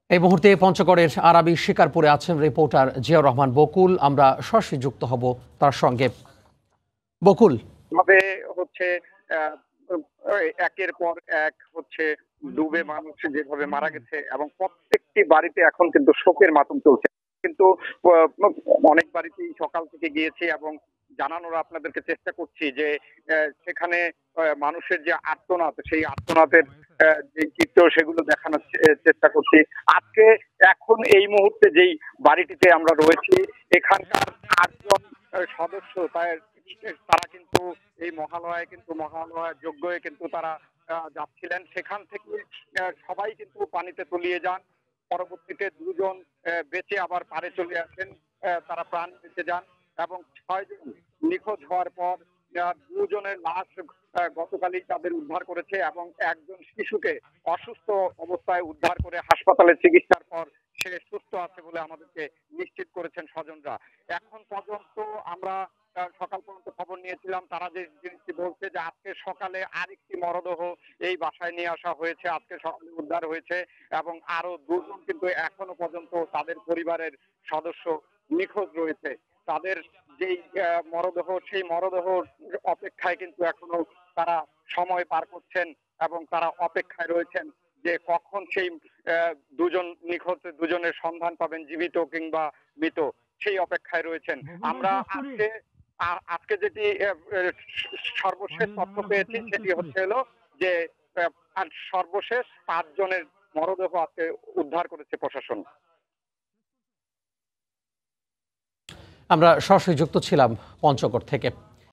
এই মুহূর্তে পঞ্চগড়ের আরাবি শিকারপুরে আছেন রিপোর্টার জিয়াউর রহমান বকুল। আমরা সরাসরি যুক্ত হব তার সঙ্গে। বকুল, ভাবে হচ্ছে আহ, একের পর এক হচ্ছে ডুবে মানুষ যেভাবে মারা গেছে এবং প্রত্যেকটি বাড়িতে এখন কিন্তু শোকের মাতম চলছে। কিন্তু আহ, অনেক বাড়িতেই সকাল থেকে গিয়েছি এবং জানানোর আপনাদেরকে চেষ্টা করছি যে সেখানে মানুষের যে আর্তনাদ, সেই আর্তনাদের যে চিত্র সেগুলো দেখানোর চেষ্টা করছি। আজকে এখন এই মুহূর্তে যেই বাড়িটিতে আমরা রয়েছি, এখানকার 8 জন সদস্য তারা কিন্তু এই মহালয়া যজ্ঞে কিন্তু তারা যাচ্ছিলেন। সেখান থেকে সবাই কিন্তু পানিতে তলিয়ে যান। পরবর্তীতে 2 জন বেঁচে আবার পাড়ে চলে আসেন, তারা প্রাণ বেঁচে যান এবং 6 জন নিখোঁজ হওয়ার পর 2 জনের লাশ গতকালই তাদের উদ্ধার করেছে এবং একজন শিশুকে অসুস্থ অবস্থায় উদ্ধার করে হাসপাতালে চিকিৎসার পর সে সুস্থ আছে বলে আমাদেরকে নিশ্চিত করেছেন স্বজনরা। এখন পর্যন্ত আমরা সকাল পর্যন্ত খবর নিয়েছিলাম, তারা যে জিনিসটি বলছে যে আজকে সকালে আরেকটি মরদেহ এই বাসায় নিয়ে আসা হয়েছে, আজকে সকালে উদ্ধার হয়েছে এবং আরো 2 জন কিন্তু এখনো পর্যন্ত তাদের পরিবারের সদস্য নিখোঁজ রয়েছে। তাদের যেই মরদেহ, সেই মরদেহ অপেক্ষায় কিন্তু এখনো তারা সময় পার করছেন এবং তারা অপেক্ষায় রয়েছেন যে কখন সেই 2 জন নিখোঁজ 2 জনের সন্ধান পাবেন, জীবিত কিংবা মৃত, সেই অপেক্ষায় রয়েছেন। আমরা আজকে যেটি সর্বশেষ তথ্য পেয়েছি সেটি হচ্ছে হলো যে আর সর্বশেষ 5 জনের মরদেহ আজকে উদ্ধার করেছে প্রশাসন। আমরা সরাসরি যুক্ত ছিলাম পঞ্চগড় থেকে।